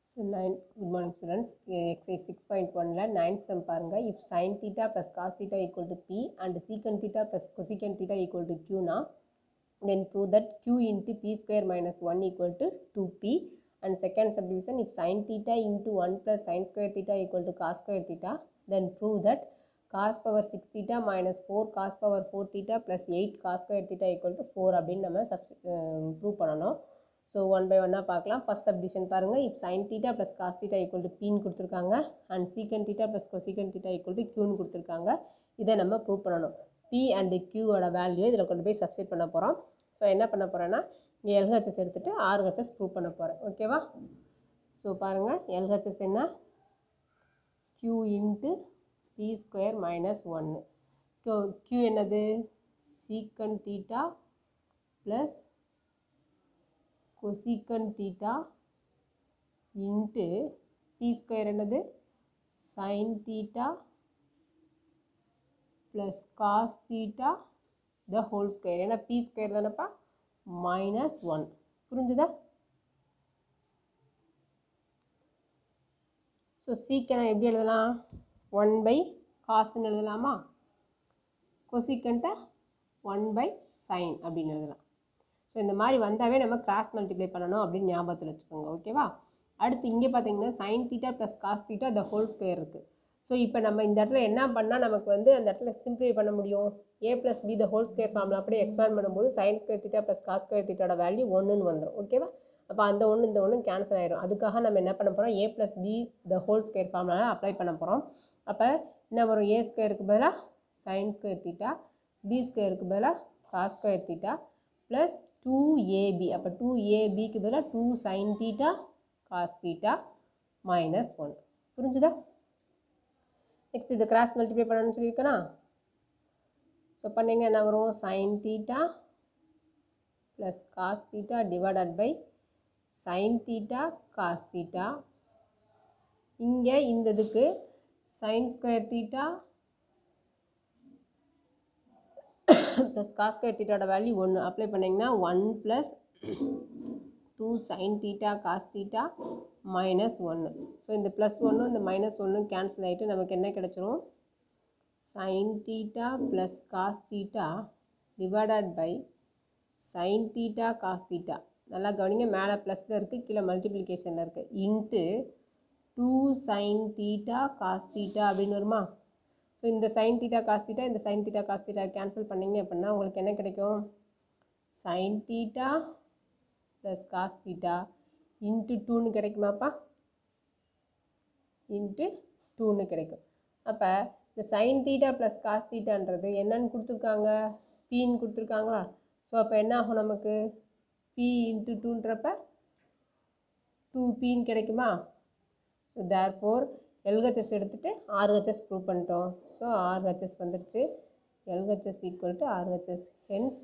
So, good morning students. Exercise 6.1 la 9th sum பாருங்க. If sin theta plus cos theta equal to p and secant theta plus cosecant theta equal to q na, then prove that q into p square minus 1 equal to 2p. And second subdivision, if sin theta into 1 plus sin square theta equal to cos square theta, then prove that cos power 6 theta minus 4 cos power 4 theta plus 8 cos square theta equal to 4 அப்படின்னு நம்ம prove பண்ணணும். So, one by one பார்க்கலாம். First subdivision பாருங்க. If sin theta plus cos theta equal to p ன்னு கொடுத்திருக்காங்க and secant theta plus cosecant theta equal to q ன்னு கொடுத்திருக்காங்க. இதை நம்ம prove பண்ணணும். p and q ஓட வேல்யூ இதில் கொண்டு போய் சப்ஸ்டிட் பண்ண போகிறோம். ஸோ என்ன பண்ண போகிறேன்னா இங்கே எல்ஹெச்எஸ் எடுத்துகிட்டு ஆர்ஹெச்எஸ் ப்ரூவ் பண்ண போகிறேன். ஓகேவா? ஸோ பாருங்கள், எல்ஹெச்எஸ் என்ன? q into p square minus 1. q என்னது? secant theta plus cosecant theta into p square என்னது? sin theta plus cos theta the whole square. ஏன்னா p square தானப்பா minus 1. புரிஞ்சுதா? ஸோ சீக்கிரம் எப்படி எழுதலாம்? 1 by cos எழுதலாமா? கொசிக்கண்ட்டை 1 by sin அப்படின்னு எழுதலாம். ஸோ இந்த மாதிரி வந்தாவே நம்ம கிராஸ் மல்டிப்ளை பண்ணணும் அப்படின்னு ஞாபகத்தில் வச்சுக்கோங்க. ஓகேவா? அடுத்து இங்கே பார்த்தீங்கன்னா sin theta plus cos theta the whole square இருக்குது. ஸோ இப்போ நம்ம இந்த இடத்துல என்ன பண்ணால் நமக்கு வந்து அந்த இடத்துல சிம்பிளிஃபை பண்ண முடியும்? a plus b the whole square formula அப்படியே எக்ஸ்பேண்ட் பண்ணும்போது sin square theta plus cos square தீட்டாவோட வேல்யூ 1ன்னு வந்துடும். ஓகேவா? அப்போ அந்த ஒன்று இந்த ஒன்று கேன்சல் ஆயிடும். அதுக்காக நம்ம என்ன பண்ண போகிறோம்? a plus b the whole square formula apply பண்ண போகிறோம். அப்போ என்ன வரும்? a ஸ்கொயருக்கு பதிலாக sin ஸ்கொயர் தீட்டா, b ஸ்கொயருக்கு பதிலாக cos square theta plus 2ab. அப்போ 2abக்கு பதிலாக 2 sin theta cos theta minus 1. புரிஞ்சுதா? நெக்ஸ்ட் இது கிராஸ் மல்டிப்ளை பண்ணணும்னு சொல்லியிருக்கேனா? ஸோ பண்ணிங்க என்ன வரும்? sin theta plus cos theta divided by sin theta cos theta. இங்கே இந்த இதுக்கு sin square theta plus cos square தீட்டாவோட வேல்யூ 1 அப்ளை பண்ணிங்கன்னா 1 plus 2 sin theta cos theta minus 1. So இந்த ப்ளஸ் 1 இந்த மைனஸ் 1 கேன்சல் ஆகிட்டு நமக்கு என்ன கிடச்சிரும்? sin theta plus cos theta divided by sin theta cos theta. நல்லா கவனிங்க, மேலே ப்ளஸில் இருக்குது, கீழே மல்டிப்ளிகேஷனில் இருக்குது. Into 2 sin theta cos theta அப்படின்னு வருமா? ஸோ இந்த sin theta cos theta இந்த sin theta cos theta cancel பண்ணிங்க அப்படின்னா உங்களுக்கு என்ன கிடைக்கும்? sin theta plus cos theta into 2ன்னு கிடைக்குமாப்பா? இன்ட்டு 2ன்னு கிடைக்கும். அப்போ இந்த sin theta ப்ளஸ் cos thetaன்றது என்னன்னு கொடுத்துருக்காங்க? pன்னு கொடுத்துருக்காங்களா? ஸோ அப்போ என்ன ஆகும் நமக்கு? p இன்ட்டு 2ன்றப்ப 2pன்னு கிடைக்குமா? ஸோ தேர்ஃபோர் LHS எடுத்துகிட்டு RHS ப்ரூவ் பண்ணிட்டோம். ஸோ RHS வந்துடுச்சு. LHS equal to RHS, hence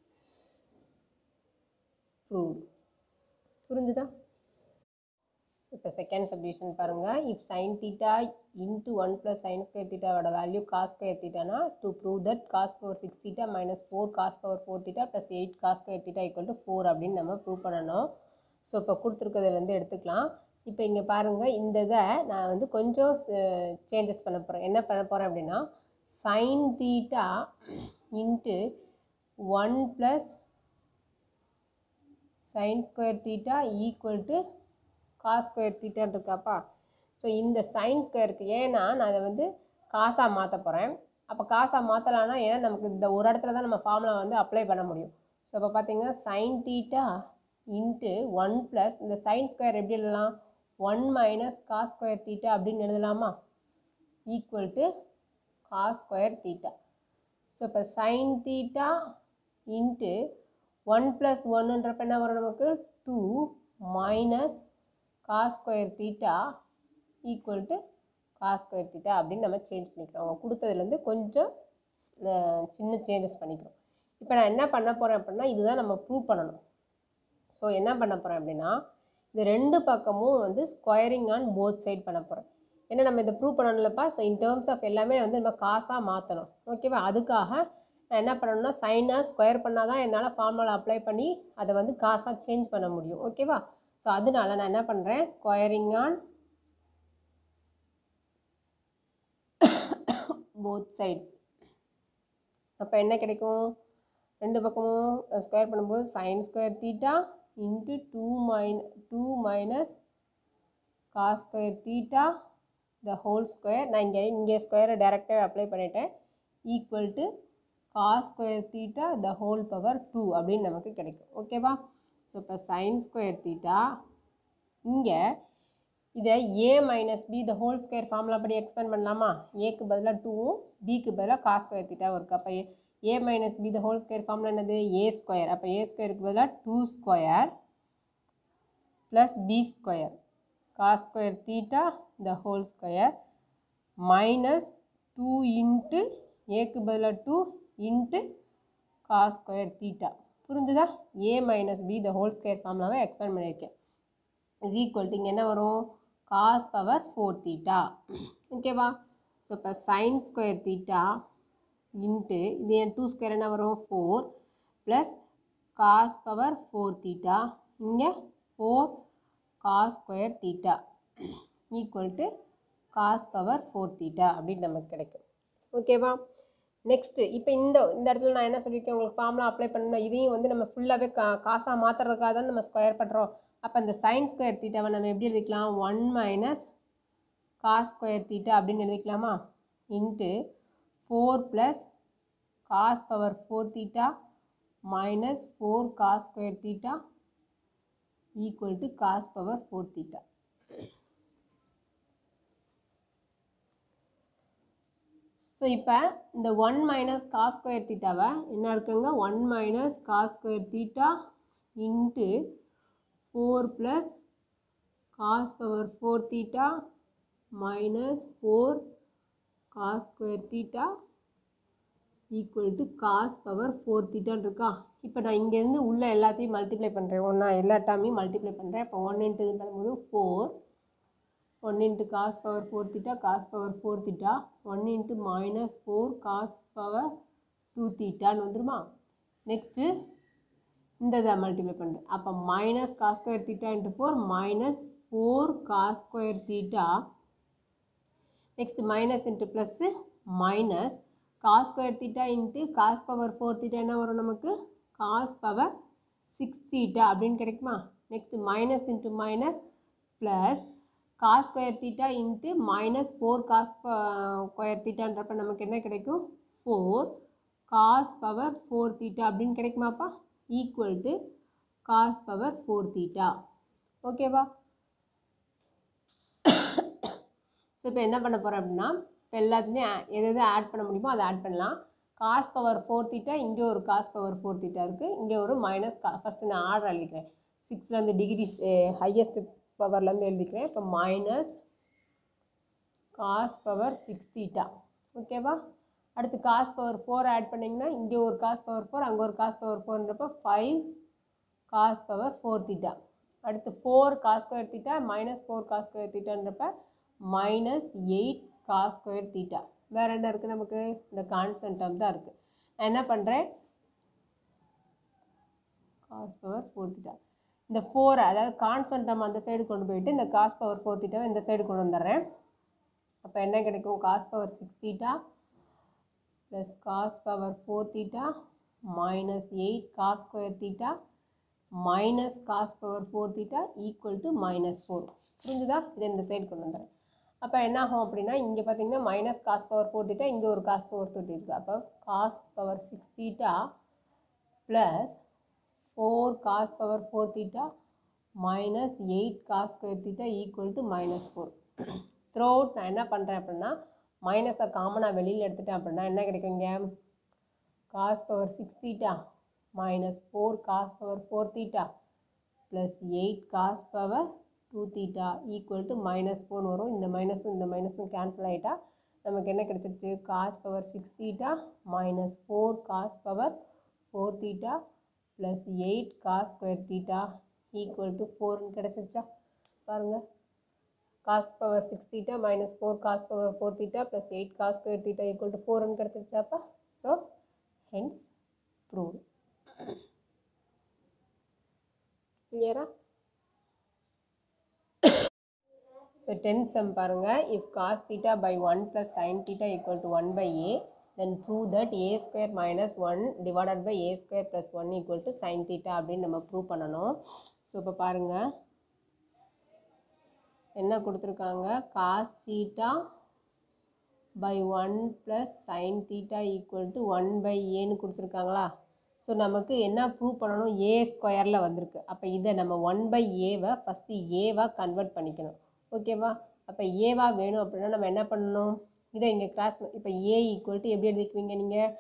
proved. புரிஞ்சுதா? இப்போ செகண்ட் சப்டிவிஷன் பாருங்கள். If sin theta into 1 plus sin square தீட்டாவோட வேல்யூ காஸ் ஸ்கொயர் தீட்டானா to prove that cos power 6 theta minus 4 cos power 4 theta plus 8 cos square theta equal to 4 அப்படின்னு நம்ம prove பண்ணணும். So இப்போ கொடுத்துருக்கிறதுலேருந்து எடுத்துக்கலாம். இப்போ இங்கே பாருங்கள், இந்த இதை நான் வந்து கொஞ்சம் சேஞ்சஸ் பண்ண போகிறேன். என்ன பண்ண போகிறேன் அப்படின்னா sin theta into 1 plus sin square theta equal to cos square தீட்டான்னு இருக்காப்பா. ஸோ இந்த சைன் ஸ்கொயருக்கு ஏன்னா நான் அதை வந்து காசாக மாற்ற போகிறேன். அப்போ காசாக மாற்றலான்னா ஏன்னா நமக்கு இந்த ஒரு இடத்துல தான் நம்ம ஃபார்முலா வந்து அப்ளை பண்ண முடியும். ஸோ இப்போ பார்த்தீங்கன்னா sin theta இன்ட்டு 1 ப்ளஸ் இந்த சைன் ஸ்கொயர் எப்படி எழுதலாம்? 1 மைனஸ் காஸ் ஸ்கொயர் தீட்டா அப்படின்னு எழுதலாமா? Equal to cos square theta. So இப்போ sin theta இன்ட்டு 1 ப்ளஸ் 1ன்றப்ப என்ன வரும் நமக்கு? 2 minus cos square theta equal to cos square theta அப்படின்னு நம்ம சேஞ்ச் பண்ணிக்கிறோம். அவங்க கொடுத்ததுலேருந்து கொஞ்சம் சின்ன சேஞ்சஸ் பண்ணிக்கிறோம். இப்போ நான் என்ன பண்ண போகிறேன் அப்படின்னா இதுதான் நம்ம ப்ரூவ் பண்ணணும். ஸோ என்ன பண்ண போகிறேன் அப்படின்னா இந்த ரெண்டு பக்கமும் வந்து ஸ்கொயரிங் ஆன் போத் சைட் பண்ண போகிறேன். ஏன்னா நம்ம இதை ப்ரூவ் பண்ணணும்லப்பா. ஸோ இன் டேர்ம்ஸ் ஆஃப் எல்லாமே வந்து நம்ம காசாக மாற்றணும். ஓகேவா? அதுக்காக நான் என்ன பண்ணணும்னா சைனாக ஸ்கொயர் பண்ணால் தான் என்னால் ஃபார்முலா அப்ளை பண்ணி அதை வந்து காசாக சேஞ்ச் பண்ண முடியும். ஓகேவா? ஸோ அதனால நான் என்ன பண்ணுறேன், ஸ்கொயரிங் ஆன் போத் சைட்ஸ். அப்போ என்ன கிடைக்கும், ரெண்டு பக்கமும் ஸ்கொயர் பண்ணும்போது sine square theta into 2 minus cos square theta the whole square. நான் இங்கே ஸ்கொயரை டைரெக்டாக அப்ளை பண்ணிட்டேன். Equal to cos square theta the whole power 2 அப்படின்னு நமக்கு கிடைக்கும். ஓகேவா? ஸோ இப்போ சைன் ஸ்கொயர் தீட்டா இங்கே இதை a minus B the whole square formula படி எக்ஸ்பேண்ட் பண்ணலாமா? ஏக்கு பதிலாக 2வும் பிக்கு பதிலாக காஸ் ஸ்கொயர் தீட்டாவும் இருக்குது. அப்போ a minus B the whole square formula என்னது, a ஸ்கொயர். அப்போ a ஸ்கொயருக்கு பதிலாக 2 square plus B square cos square theta the whole square minus 2 into ஏக்கு பதிலாக 2 இன்ட்டு காஸ் ஸ்கொயர் தீட்டா. புரிஞ்சுதா? a minus B the whole square ஃபார்முலாவை expand பண்ணியிருக்கேன். Is equal to இங்கே என்ன வரும், காஸ் பவர் 4 தீட்டா. ஓகேவா? ஸோ இப்போ சைன் ஸ்கொயர் தீட்டா இன்ட்டு இது என் 2 ஸ்கொயர் என்ன வரும், 4 ப்ளஸ் காஸ் பவர் 4 தீட்டா இங்கே 4 cos square theta equal to cos power 4 theta அப்படின்னு நமக்கு கிடைக்கும். ஓகேவா? நெக்ஸ்ட்டு இப்போ இந்த இடத்துல நான் என்ன சொல்லியிருக்கேன், உங்களுக்கு ஃபார்முலா அப்ளை பண்ணணும். இதையும் வந்து நம்ம ஃபுல்லாகவே காசாக மாற்றுறதுக்காக தான் நம்ம ஸ்கொயர் பண்ணுறோம். அப்போ இந்த சைன் ஸ்கொயர் தீட்டாவை நம்ம எப்படி எழுதிக்கலாம், 1 மைனஸ் காஸ் ஸ்கொயர் தீட்டா அப்படின்னு எழுதிக்கலாமா? Into 4 plus cos power 4 theta minus 4 cos square theta equal to cos power 4 theta. So இப்போ இந்த 1 மைனஸ் காஸ் ஸ்கொயர் தீட்டாவை என்ன இருக்குங்க, 1 minus cos square theta into 4 plus cos power 4 theta minus 4 cos square theta equal to cos power 4 தீட்டான்னு இருக்கா? இப்போ நான் இங்கேருந்து உள்ள எல்லாத்தையும் மல்டிப்ளை பண்ணுறேன், ஒன்றா எல்லா டேர்மையும் மல்டிப்ளை பண்ணுறேன். இப்போ 1 இன்ட்டு இது பண்ணும்போது 4, 1 into cos power 4 theta cos power 4 theta 1 into minus 4 cos power 2 theta வந்துருமா? நெக்ஸ்ட்டு இந்த இதை மல்டிப்ளை பண்ணுறேன். அப்போ minus cos square theta into 4 minus 4 cos square theta. Next minus into plus minus cos square theta into cos power 4 theta என்ன வரும் நமக்கு, cos power 6 theta அப்படின்னு கிடைக்குமா? Next minus into minus plus cos square theta into minus 4 cos square தீட்டான்றப்ப நமக்கு என்ன கிடைக்கும், 4 cos power 4 theta அப்படின்னு கிடைக்குமாப்பா? Equal to cos power 4 theta. ஓகேவா? ஸோ இப்போ என்ன பண்ண போகிறோம் அப்படின்னா, இப்போ எல்லாத்துலேயும் எது ஆட் பண்ண முடியுமோ அதை ஆட் பண்ணலாம். காஸ் பவர் 4 தீட்டா, இங்கே ஒரு காஸ் பவர் 4 தீட்டா இருக்குது, இங்கே ஒரு மைனஸ் ஃபஸ்ட்டு நான் ஆர்டர் எழுதிக்கிறேன், 6லேருந்து டிகிரி ஹையஸ்ட் பவர்லேருந்து எழுதிக்கிறேன். இப்போ மைனஸ் காஸ் பவர் 6 தீட்டா. ஓகேவா? அடுத்து காஸ் பவர் 4 ஆட் பண்ணிங்கன்னா இங்கே ஒரு காஸ் பவர் 4 அங்கே ஒரு காஸ் பவர் 4ன்றப்போ 5 காஸ் பவர் 4 தீட்டா. அடுத்து 4 cos square theta minus 4 cos square தீட்டான்றப்ப மைனஸ் 8 காஸ் ஸ்கொயர் தீட்டா. வேறு என்ன இருக்குது நமக்கு, இந்த கான்ஸ்டன்ட் டேர்ம் தான் இருக்குது. நான் என்ன பண்ணுறேன், காஸ் பவர் 4 தீட்டா இந்த 4 அதாவது கான்ஸ்டன்ட் டேர்ம் அந்த சைடு கொண்டு போயிட்டு இந்த காஸ் பவர் 4 தீட்டாவை இந்த சைடு கொண்டு வந்துடுறேன். அப்போ என்ன கிடைக்கும், cos power 6 theta plus cos power 4 theta minus 8 cos square theta minus cos power 4 theta equal to minus 4. புரிஞ்சுதா? இதை இந்த சைடு கொண்டு வந்துடுறேன். அப்போ என்ன ஆகும் அப்படின்னா, இங்கே பார்த்தீங்கன்னா மைனஸ் காஸ் பவர் 4 தீட்டா, இங்கே ஒரு காஸ் பவர் 4 இருக்குது. அப்போ cos power 6 theta plus 4 cos power 4 theta minus 8 cos square theta equal to minus 4. Throughout நான் என்ன பண்ணுறேன் அப்படின்னா, மைனஸை காமனாக வெளியில் எடுத்துட்டேன் அப்படின்னா என்ன கிடைக்குங்க, cos power 6 theta minus 4 cos power 4 theta plus 8 cos power 2 theta equal to minus 4 வரும். இந்த மைனஸும் கேன்சல் ஆகிட்டா நமக்கு என்ன கிடைச்சிருச்சு, cos power 6 theta minus 4 cos power 4 theta plus 8 cos square theta equal to 4 கிடைச்சிருச்சா? பாருங்கள், cos power 6 theta minus 4 cos power 4 theta plus 8 cos square theta equal to 4 கிடைச்சிருச்சாப்பா? So hence proved. Clear? So 10th sum பாருங்க. If cos theta by 1 plus sin theta equal to 1 by a, then prove that a square minus 1 divided by a square plus 1 equal to sin theta அப்படின்னு நம்ம prove பண்ணணும். So இப்போ பாருங்க என்ன கொடுத்துருக்காங்க, cos theta by 1 plus sin theta equal to 1 by a ன்னு கொடுத்துருக்காங்களா. So நமக்கு என்ன ப்ரூவ் பண்ணணும், ஏ ஸ்கொயரில் வந்திருக்கு. அப்போ இதை நம்ம 1 by ஏவை ஃபஸ்ட்டு ஏவாக கன்வெர்ட் பண்ணிக்கணும். ஓகேவா. அப்போ ஏவா வேணும் அப்படின்னா நம்ம என்ன பண்ணணும், இதை இங்கே கிராஸ் இப்போ ஏ ஈக்குவல் டு எப்படி எழுதிக்குவீங்க நீங்கள்,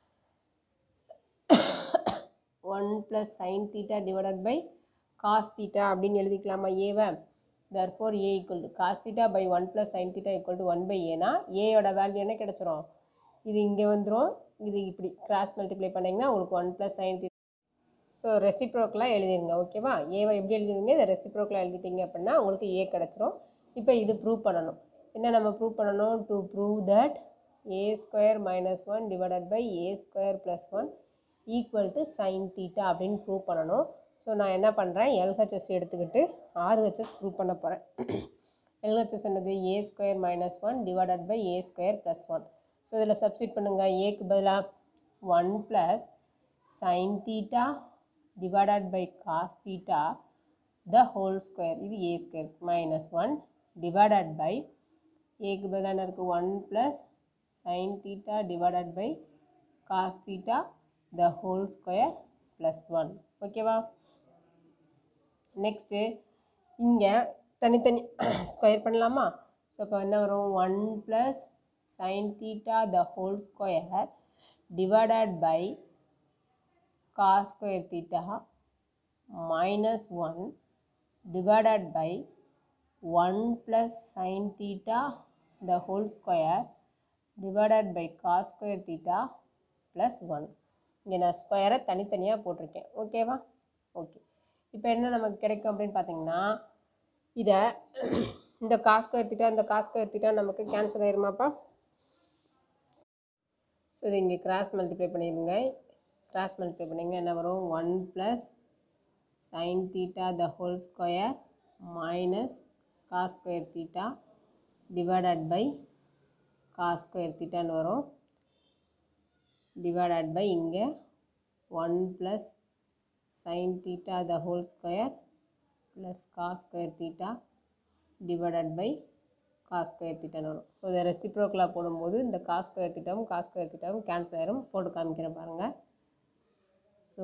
1 + sin theta divided by cos theta அப்படின்னு எழுதிக்கலாமா ஏவை. therefore a equal to cos theta by 1 plus sin theta equal to 1 by a னா ஏயோட வேல்யூ என்ன கிடச்சிரும், இது இங்கே வந்துடும். இது இப்படி கிராஸ் மல்டிப்ளை பண்ணிங்கன்னா உங்களுக்கு 1 + sin theta. ஸோ ரெசிப்ரோக்கலாக எழுதிருங்க. ஓகேவா. ஏவை எப்படி எழுதிருங்க, இதை ரெசிப்ரோக்கலாக எழுதிட்டீங்க அப்படின்னா உங்களுக்கு ஏ கிடச்சிரும். இப்போ இது ப்ரூவ் பண்ணணும். என்ன நம்ம ப்ரூவ் பண்ணணும், to prove that a square minus 1 divided by a square plus 1 equal to sin theta அப்படின்னு ப்ரூவ் பண்ணணும். ஸோ நான் என்ன பண்ணுறேன், LHS எடுத்துக்கிட்டு RHS ப்ரூவ் பண்ண போகிறேன். LHS என்னது, a square minus 1 divided by a square plus 1. So இதில் சப்ஸ்டிட் பண்ணுங்கள். ஏக்கு பதிலாக 1 + sin theta divided by cos theta the whole square, இது a square minus 1 divided by ஏக்கு பதிலாக என்ன இருக்குது, 1 + sin theta divided by cos theta the whole square plus 1. ஓகேவா. நெக்ஸ்ட்டு இங்கே தனித்தனி ஸ்கொயர் பண்ணலாமா. ஸோ இப்போ என்ன வரும், 1 + sin theta the whole square divided by cos square theta minus 1 divided by 1 + sin theta the whole square divided by cos square theta plus 1. இங்கே நான் ஸ்கொயரை தனித்தனியாக போட்டிருக்கேன். ஓகேவா. ஓகே. இப்போ என்ன நமக்கு கிடைக்கும் அப்படின்னு பார்த்தீங்கன்னா, இதை இந்த cos square theta இந்த cos square theta நமக்கு கேன்சல் ஆயிருமாப்பா. ஸோ இதை இங்கே கிராஸ் மல்டிப்ளை பண்ணிடுங்க. கிராஸ் மல்டிப்ளை பண்ணிங்கன்னா என்ன வரும், 1 + sin theta the whole square minus cos square theta divided by cos square thetaன்னு வரும். divided by இங்கே 1 + sin theta the whole square plus cos square theta divided by cos square thetaன்னு வரும். So இதை ரெசிப்ரோக்கலாக போடும்போது இந்த cos square thetaவும் cos square thetaவும் cancel ஆயிரும். போட்டு காமிக்கிறேன் பாருங்கள். So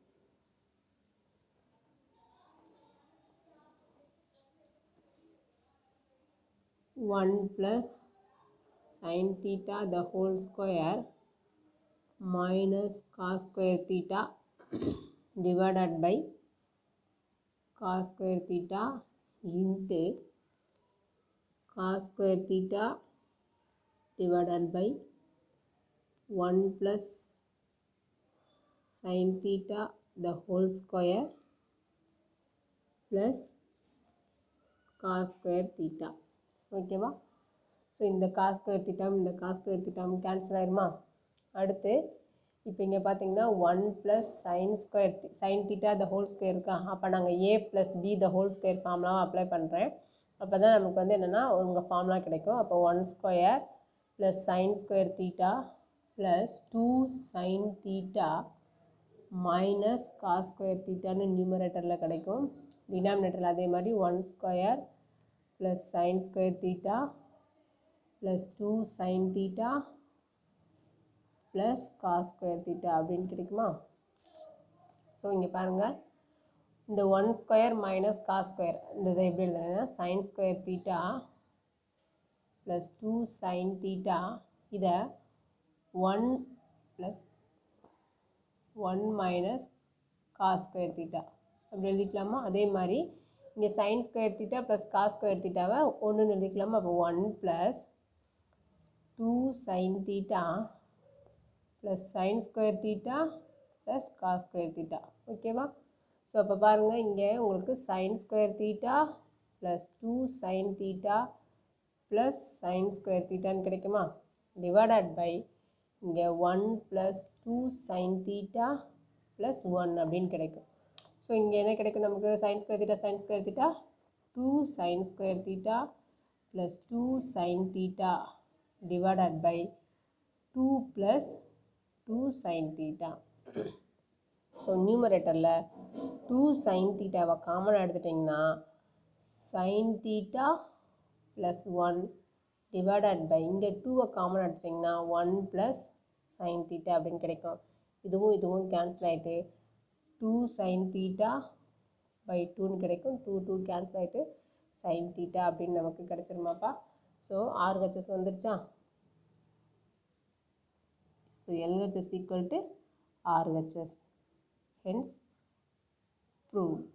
1 + sin theta the whole square minus cos square theta divided by cos square theta into cos square theta divided by 1 + sin theta the whole square plus cos square theta. ஓகேவா. So இந்த cos square theta இந்த cos square theta cancel ஆயிருமா. அடுத்து இப்போ இங்கே பார்த்தீங்கன்னா 1 + sin theta the whole square இருக்கா. அப்போ நாங்கள் a + b the whole square ஃபார்முலாவை அப்ளை பண்ணுறேன். அப்போ தான் நமக்கு வந்து என்னென்னா உங்கள் ஃபார்முலா கிடைக்கும். அப்போ 1² + sin square theta plus 2 sin theta minus cos square thetaன்னு நியூமரேட்டரில் கிடைக்கும். டினாமினேட்டரில் அதே மாதிரி 1² plus sin square theta plus 2 sin theta plus cos square theta அப்படின்னு கிடைக்குமா. ஸோ இங்கே பாருங்கள், இந்த 1² minus cos square இந்த இதை எப்படி எழுதுறேன்னா sin square theta plus 2 sin theta இதை 1 plus 1 minus cos square theta அப்படி எழுதிக்கலாமா. அதே மாதிரி இங்கே sin square theta plus cos square thetaவை ஒன்றுன்னு எழுதிக்கலாமா. அப்போ 1 plus 2 sin theta plus sin square theta plus cos square theta. ஓகேவா. ஸோ அப்போ பாருங்கள், இங்கே உங்களுக்கு sin square theta plus 2 sin theta plus sin square thetaன்னு கிடைக்குமா. டிவைடட் பை இங்கே 1 plus 2 sin theta plus 1 அப்படின்னு கிடைக்கும். ஸோ இங்கே என்ன கிடைக்கும் நமக்கு, sin square theta 2 sin square theta plus 2 sin theta divided by 2 plus 2 sin theta. So நியூமரேட்டரில் 2 sin thetaவை காமனாக எடுத்துட்டிங்கன்னா sin theta plus 1 divided by இங்கே 2வை காமனாக எடுத்துட்டிங்கன்னா 1 plus sin theta அப்படின்னு கிடைக்கும். இதுவும் கேன்சல் ஆகிட்டு 2 sin theta by 2ன்னு கிடைக்கும். 2 கேன்சல் ஆகிட்டு sin theta அப்படின்னு நமக்கு கிடைச்சிருமாப்பா. ஸோ RHS வந்துருச்சா? So LHS equal to RHS. Hence proved.